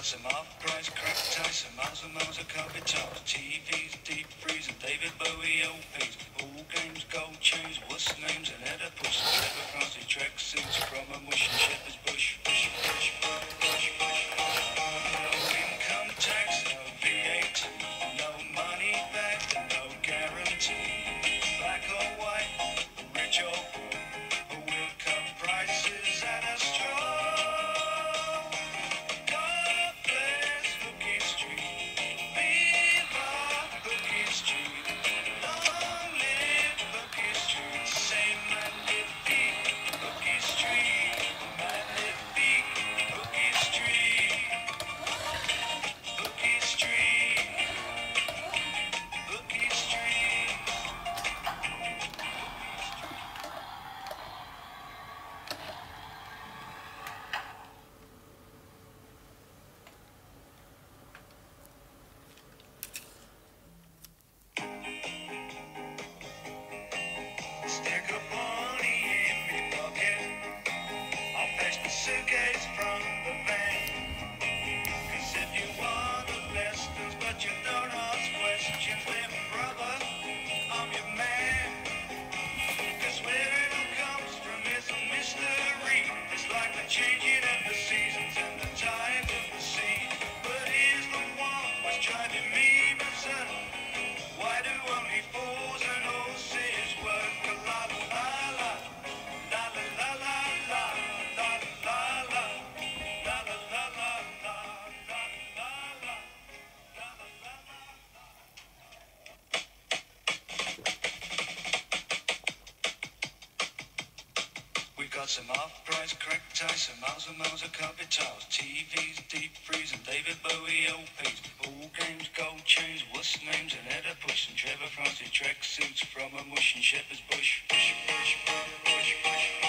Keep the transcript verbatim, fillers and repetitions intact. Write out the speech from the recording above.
got some off-price crack ties, some miles and miles of carpet tops, T Vs, deep freeze, and David Bowie L Ps. All games, gold chains, what's names, and header push. Some clever fancy track suits from a mush and shepherd's bush. Bush, bush, bush, bush, bush. No income tax, no V A T, no money back, no guarantee. Black or white, rich or poor, who will cut prices at a straw. Stick a money in me pocket, I'll fetch the suitcase from the van. Cause if you want the lessons but you don't ask questions, then brother, I'm your man. Cause where it all comes from is a mystery. It's like the changing of the seasons and the tide of the sea. But here's the one what's driving me berserk. Why do only fools and horses work? La la la, la la la la, la la la la, la la la la, la la la la, we got some off-price crack ties, some miles and miles of carpet tiles, T Vs, deep freeze, and David Bowie L Ps. All games, gold chains, what's names, and header push, and Trevor Francis track suits from a mush and shepherd's bush. Bush, bush, bush, bush, bush.